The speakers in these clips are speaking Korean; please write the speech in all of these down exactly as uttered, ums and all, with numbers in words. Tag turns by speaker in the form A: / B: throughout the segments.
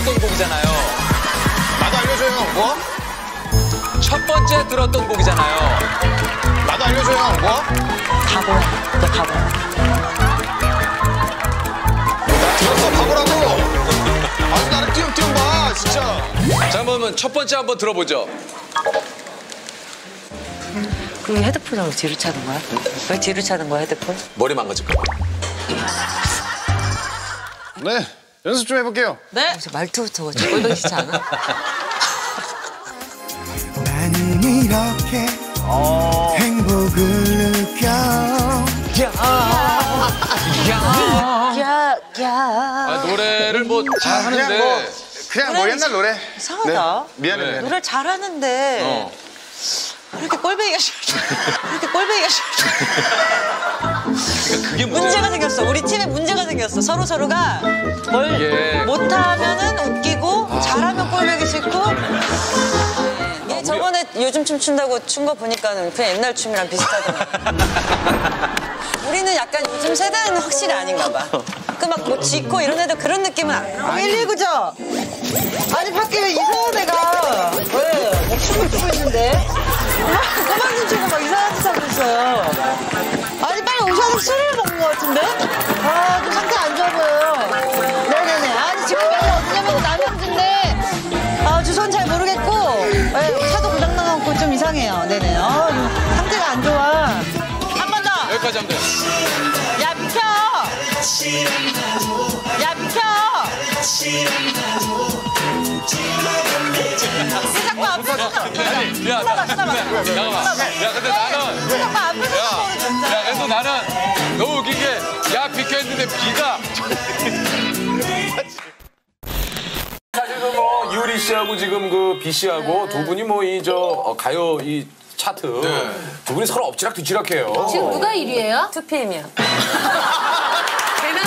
A: 들었던 곡이잖아요.
B: 나도 알려줘요. 뭐?
A: 첫 번째 들었던 곡이잖아요.
B: 나도 알려줘요. 뭐?
C: 바보야. 너 바보야.
B: 나 들었어. 바보라고. 아주 나를 띄엄띄엄 봐. 진짜.
A: 자, 그러면 첫 번째 한번 들어보죠.
C: 그 헤드폰으로 뒤로 차는 거야? 왜 뒤로 차는 거야, 헤드폰?
A: 머리 망가질까 봐.
B: 네. 연습 좀 해볼게요.
C: 네. 말투부터 꼴보기 않아?
D: 나는 이렇게 어... 행복을 느껴.
A: 야,
C: 야, 야.
A: 아, 노래를 뭐 잘하는데.
B: 그냥 뭐, 그냥 뭐 옛날 노래.
C: 이상하다.
B: 네. 미안해,
A: 네.
B: 미안해.
C: 노래 잘하는데.
A: 어.
C: 이렇게 꼴보기가 싫어. 이렇게 꼴보기가 싫어.
A: 그러니까 그게 문제야.
C: 문제가 생겼어. 우리 팀에 문제가 생겼어. 서로 서로가 뭘
A: 예.
C: 못하면은 웃기고
A: 아.
C: 잘하면 꼴보기 싫고. 얘
A: 우리...
C: 저번에 요즘 춤 춘다고 춘 거 보니까는 그냥 옛날 춤이랑 비슷하더라. 우리는 약간 요즘 세대는 확실히 아닌가 봐. 그 막 뭐 지코 이런 애들 그런 느낌은 안. 일일구죠? 아니 밖에 이상한 애가 왜? 뭐 춤을 추고 있는데? 그만 좀 추고 막 이상한 짓 하고 있어요. 아니 빨리 오셔서 술을 먹는 것 같은데? 아, 좀 상태 안 좋아 보여요. 네네네. 아니 지금 빨리 어디냐면 남양주인데 아, 주소는 잘 모르겠고 네, 차도 고장나갖고 좀 이상해요. 네네. 어, 상태가 안 좋아. 한 번 더.
A: 여기까지 하면 돼요.
C: 야 비켜. 야 비켜. 자꾸 앞에서
A: 아니, 야, 나, 야, 잠깐만. 야, 근데 나는.
C: 자꾸 앞에서
A: 야, 야, 그래도 나는 너무 웃긴 게, 야, 비켜 했는데 비가.
E: 사실은 뭐 이효리 씨하고 지금 그 비 씨하고 두 분이 뭐 이 저 가요 이 차트
A: 네.
E: 두 분이 서로 엎치락 뒤치락해요.
F: 지금 누가 일 위예요?
C: 투피엠이야.
F: 걔는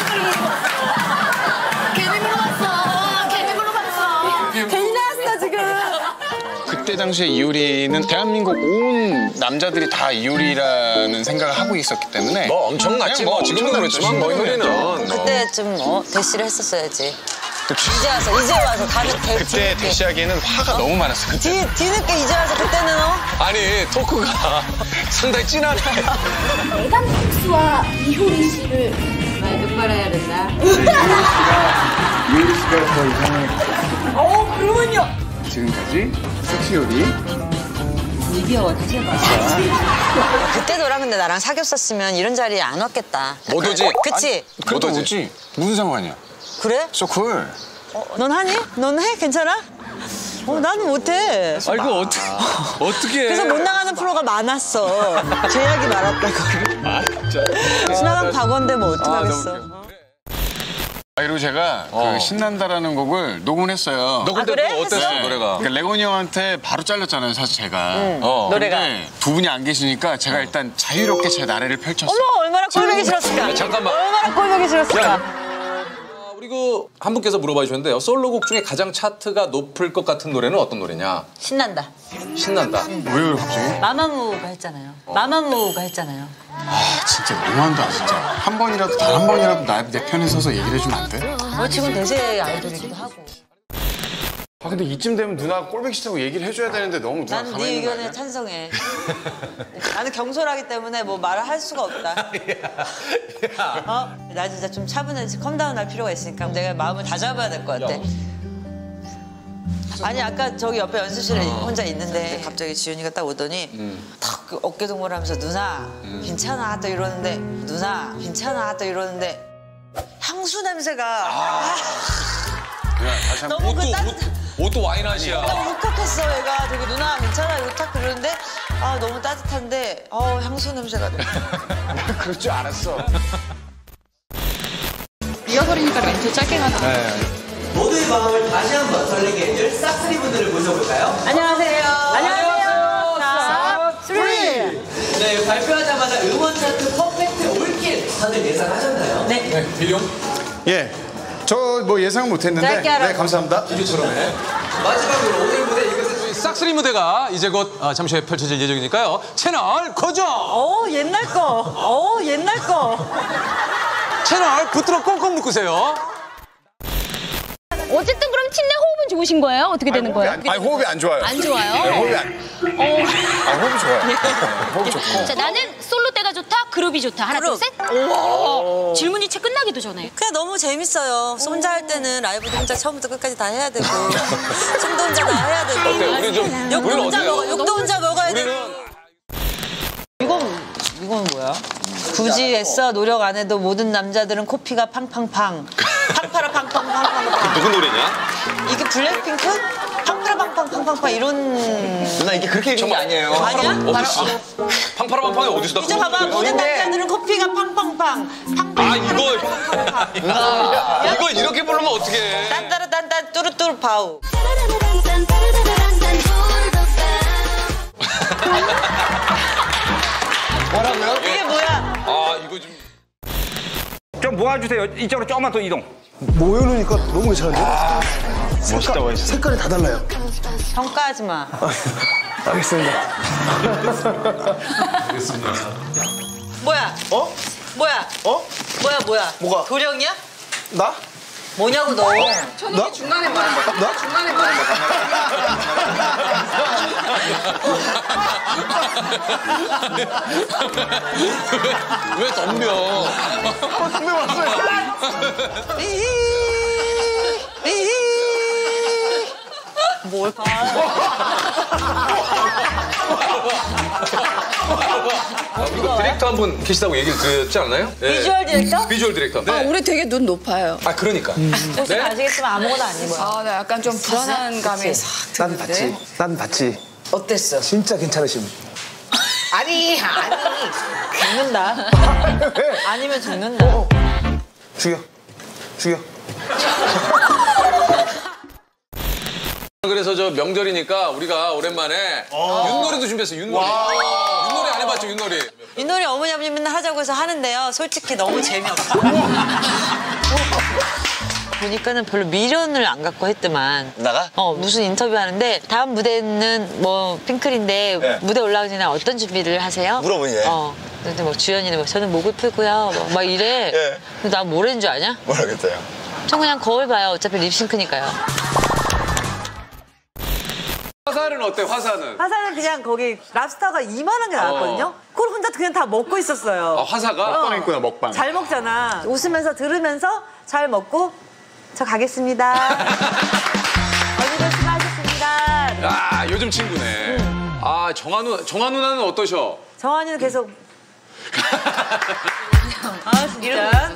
F: 걔는 물어봤어. 걔는 물어봤어.
C: 괜히 나왔어 지금.
G: 그때 당시에 이효리는 대한민국 온 남자들이 다 이효리라는 생각을 하고 있었기 때문에
E: 뭐 엄청났지
G: 그냥
E: 뭐 지금도 그렇지만 뭐 효리는
C: 그때 좀 어, 대시를 했었어야지. 이제 와서 이제 와서 다들 대,
G: 그때
C: 뒤늦게.
G: 대시하기에는 화가 너무 많았어. 그때.
C: 뒤 뒤늦게 이제 와서 그때는 어.
A: 아니, 토크가 상당히 진하네.
F: 메간 톡스와 이효리 씨를
C: 말 똑바로 해야 된다.
G: 이효리 씨가 더 이상한
C: 어 그러면요.
G: 지금까지 섹시효리.
C: 이겨 다시 해봐. 그때 너랑 근데 나랑 사귀었었으면 이런 자리에 안 왔겠다.
A: 못 오지?
C: 그치?
G: 그래도 오지. 무슨 상관이야?
C: 그래?
G: So cool.
C: 어, 넌 하니? 넌 해? 괜찮아? 어, 나는 못해.
A: 아, 이거 어떻게, 어떻게 해.
C: 그래서 못 나가는 프로가 많았어. 제약이 많았다고.
A: 아, 진짜.
C: 지나간 과거인데 뭐 어떡하겠어.
G: 아, 그리고 제가
A: 어.
G: 그 신난다라는 곡을 녹음을 했어요.
A: 너 근데
C: 아, 그래?
A: 너 어땠어,
C: 했어?
A: 노래가?
G: 그러니까 레곤이 형한테 바로 잘렸잖아요, 사실 제가.
C: 응,
A: 어.
C: 노래가.
G: 근데 두 분이 안 계시니까 제가 일단 자유롭게 제 나래를 펼쳤어요.
C: 어머 얼마나 꼴보기 싫었을까.
A: 잠깐만.
C: 얼마나 꼴보기 싫었을까.
A: 아, 우리 그 한 분께서 물어봐 주셨는데요. 솔로곡 중에 가장 차트가 높을 것 같은 노래는 어떤 노래냐?
C: 신난다.
A: 신난다.
G: 왜요, 갑자기?
C: 마마무가 했잖아요. 마마무가 했잖아요.
G: 아, 진짜 너무한다, 진짜. 한 번이라도, 단 한 번이라도 나, 내 편에 서서 얘기를 해주면 안 돼?
C: 어, 지금 대세 아이돌이기도 하고.
B: 아, 근데 이쯤 되면 누나가 꼴보기 싫다고 얘기를 해줘야 되는데 너무 누나
C: 난
B: 가만히
C: 네
B: 있는 거
C: 의견에
B: 아니야?
C: 찬성해. 나는 경솔하기 때문에 뭐 말을 할 수가 없다. 어? 나 진짜 좀 차분해지 컴다운 할 필요가 있으니까 내가 마음을 다 잡아야 될 것 같아. 아니 아까 저기 옆에 연습실에 혼자 있는데 갑자기 지윤이가 딱 오더니 탁 그 어깨 동무하면서 누나 괜찮아 또 이러는데 누나 괜찮아 또 이러는데 향수 냄새가 아,
G: 다시 한 번.
C: 너무 그
A: 옷도,
C: 따뜻
A: 옷, 옷도 와인아시야.
C: 너무 울컥했어 얘가. 되게 누나 괜찮아 이거 탁 그러는데 아 너무 따뜻한데 어 향수 냄새가 나.
B: 그럴 줄 알았어.
F: 잃어버리니까 멘트 짧게 가나.
H: 모두의 마음을 다시 한번 설레게 해줄 싹쓸이 분들을 모셔볼까요?
C: 안녕하세요. 안녕하세요. 싹쓸이.
H: 네, 발표하자마자 음원 차트 퍼펙트 올킬 다들 예상하셨나요?
C: 네.
A: 네, 필용?
B: 예. 저 뭐 예상 못했는데.
C: 짧게 하라고.
B: 네, 감사합니다.
A: 이처럼 해.
H: 마지막으로 오늘 무대 이것을
A: 싹쓸이 무대가 이제 곧 아, 잠시 후에 펼쳐질 예정이니까요. 채널 고정!
C: 어 옛날 거. 어 옛날 거.
A: 채널 붙들어 꽁꽁 묶으세요.
F: 어쨌든 그럼 팀 내 호흡은 좋으신 거예요? 어떻게 되는 거예요?
G: 아니 호흡이 안 좋아요.
F: 안 좋아요?
G: 네, 호흡이 안.
F: 어.
G: 아 호흡이 좋아요. 호흡 좋고.
F: 자, 나는 솔로 때가 좋다, 그룹이 좋다. 하나,
C: 그룹.
F: 둘, 셋. 우와. 질문이 채 끝나기도 전에.
C: 그냥 너무 재밌어요. 혼자 할 때는 라이브도 혼자 처음부터 끝까지 다 해야 되고 춤도 혼자 다 해야 되고
A: 어때? 우리 좀
C: 욕도
A: 우리는
C: 혼자
A: 어때요?
C: 먹어, 욕도 혼자 먹어야 되고
A: 우리는
C: 이건 이건 뭐야? 굳이 애써 노력 안 해도 모든 남자들은 코피가 팡팡팡 팡파라 팡팡팡팡
B: 누구 노래냐?
C: 이게 블랙핑크? 팡파라 팡팡팡팡 이런
B: 누나 이게 그렇게 읽은 게 아니에요.
C: 아니야? 바로
A: 팡파라팡팡이 어디서
C: 이제 봐봐 모든 남자들은 코피가 팡팡팡 팡팡
A: 아 이걸
C: 누나
A: 이걸 이렇게 부르면 어떡해?
C: 딴따라 딴따 뚜루뚜루 파우
B: 뭐라고요?
C: 이게 뭐야?
A: 아 이거 좀
I: 좀 모아주세요. 이쪽으로 조금만 더 이동.
D: 모여놓으니까 너무 괜찮은데?
B: 멋있다 멋있어.
D: 색깔이 다 달라요.
C: 평가하지 마.
D: 알겠습니다.
C: 뭐야?
D: 어?
C: 뭐야?
D: 어?
C: 뭐야 뭐야?
D: 뭐가?
C: 도령이야?
D: 나?
C: 뭐냐고 너?
D: 나? 중간에 뭐? 나? 중간에 뭐?
A: 왜 덤벼?
D: 선배 왔어요.
C: 뭘 봐?
A: 이거 디렉터 한 분 계시다고 얘기를 드렸지 않나요? 네.
C: 비주얼 디렉터?
A: 비주얼 디렉터. 네.
J: 아, 우리 되게 눈 높아요.
A: 아 그러니까.
C: 보시면
A: 네?
C: 아시겠지만 아무거나 안 입어요.
J: 아, 나 약간 좀 불안한 감이 싹
D: 난
J: 드는데.
D: 봤지. 난 봤지.
C: 어땠어?
D: 진짜 괜찮으신.
C: 아니 아니 죽는다.
D: 왜?
C: 아니면 죽는다.
D: 어. 죽여. 죽여.
A: 그래서 저 명절이니까 우리가 오랜만에 윷놀이도 준비했어요. 윷놀이. 윷놀이 안 해봤죠 윷놀이.
C: 윷놀이 어머니 아버님 맨날 하자고 해서 하는데요. 솔직히 너무 재미없어. 보니까는 별로 미련을 안 갖고 했더만.
B: 나가?
C: 어 무슨 인터뷰 하는데 다음 무대는 뭐 핑클인데
B: 네.
C: 무대 올라가기 전에 어떤 준비를 하세요?
B: 물어보니, 예.
C: 어. 근데 뭐 주연이는 뭐 저는 목을 풀고요. 뭐 막 이래.
B: 예.
C: 근데 난 뭐라는 줄 아냐?
B: 모르겠어요.
C: 전 그냥 거울 봐요. 어차피 립싱크니까요.
A: 화사는 어때 화사는?
C: 화사는 그냥 거기 랍스타가 이만한 게 나왔거든요. 그걸 혼자 그냥 다 먹고 있었어요.
A: 아 화사가?
G: 먹방 있구나 먹방.
C: 잘 먹잖아. 웃으면서 들으면서 잘 먹고 저 가겠습니다. 어디로 수고하셨습니다.
A: 야 요즘 친구네. 아 정한우 정한 누나는 어떠셔?
C: 정한이는 계속 아 진짜?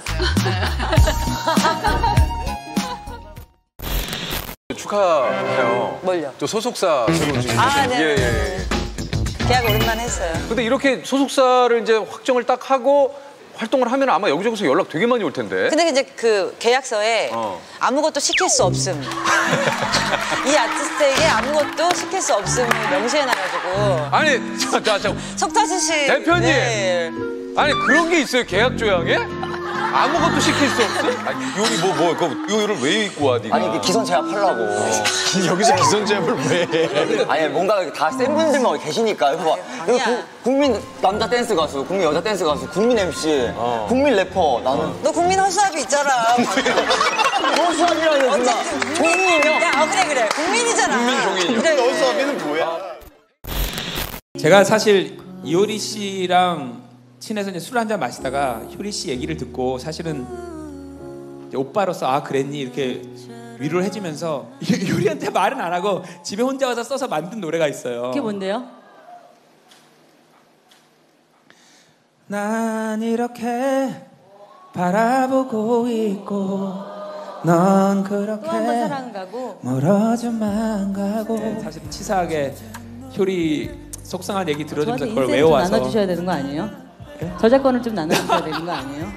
A: 축하해요.
C: 뭘요?
A: 또 소속사 새로 지금.
C: 아, 네.
A: 예, 예, 예.
C: 계약 오랜만에 했어요.
A: 근데 이렇게 소속사를 이제 확정을 딱 하고 활동을 하면 아마 여기저기서 연락 되게 많이 올 텐데.
C: 근데 이제 그 계약서에
A: 어.
C: 아무것도 시킬 수 없음. 이 아티스트에게 아무것도 시킬 수 없음을 명시해놔가지고.
A: 아니, 자, 자, 자.
C: 석타수 씨.
A: 대표님.
C: 네.
A: 아니 그런 게 있어요 계약 조항에? 아무것도 시킬 수 없어? 아니 요리 뭐 뭐 그 요리를 왜 입고 와 니가?
B: 아니 이게 기선 제압하려고.
G: 여기서 기선 제압을 왜 해?
B: 아니 뭔가 다 센 분들만 계시니까 이거 봐. 이거 구, 국민 남자 댄스 가수, 국민 여자 댄스 가수, 국민 엠씨, 국민 래퍼. 나는
C: 너 국민 허수아비 있잖아.
B: 허수아비라니 누나. 종이요.
C: 야, 어, 그래 그래. 국민이잖아.
A: 국민 종이요.
C: 그래.
B: 허수아비는 뭐야?
K: 제가 사실 이효리 씨랑 친해서 이제 술 한잔 마시다가 효리 씨 얘기를 듣고 사실은 이제 오빠로서 아 그랬니 이렇게 위로를 해주면서 효리한테 말은 안 하고 집에 혼자 와서 써서 만든 노래가 있어요.
L: 그게 뭔데요?
K: 난 이렇게 바라보고 있고 넌 그렇게
L: 또 한 번 사랑 가고
K: 멀어져만 가고 네, 사실 치사하게 효리 속상한 얘기 들어주면서
L: 저한테
K: 그걸
L: 인생 좀
K: 외워와서
L: 나눠주셔야 되는 거 아니에요? 저작권을 좀 나눠주셔야 되는 거 아니에요?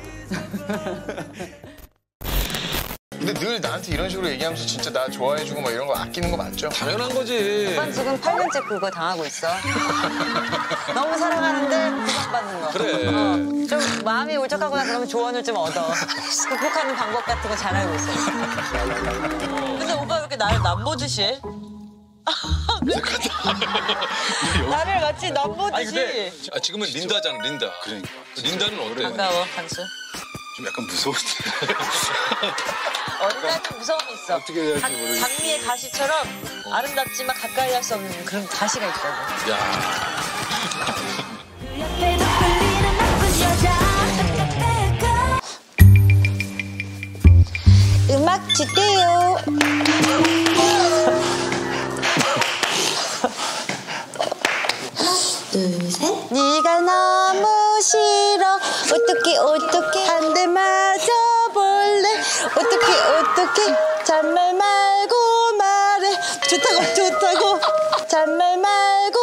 G: 근데 늘 나한테 이런 식으로 얘기하면서 진짜 나 좋아해주고 막 이런 거 아끼는 거 맞죠?
A: 당연한 거지.
C: 오빠 지금 팔 년째 그거 당하고 있어. 너무 사랑하는데 구박받는 거.
A: 그래.
C: 어, 좀 마음이 울적하거나 그러면 조언을 좀 얻어. 극복하는 방법 같은 거 잘 알고 있어. 근데 오빠 왜 이렇게 나를 남보듯이 해? 나를 마치 남보듯이.
A: 아니 근데 아, 지금은 린다잖아 린다. 그러니까. 린다는 어때?
C: 반가워 강수.
G: 좀 약간 무서운데.
C: 어린아이 좀 무서움이 있어.
G: 어떻게 해야 할지
C: 장-
G: 모르겠어.
C: 장미의 가시처럼 아름답지만 가까이 할 수 없는 그런 가시가 있다고. 음악 주세요. 둘, 셋. 네가 너무 싫어. 어떻게 어떻게 한 대 맞아볼래? 어떻게 어떻게 잔말 말고 말해. 좋다고 좋다고 잔말 말고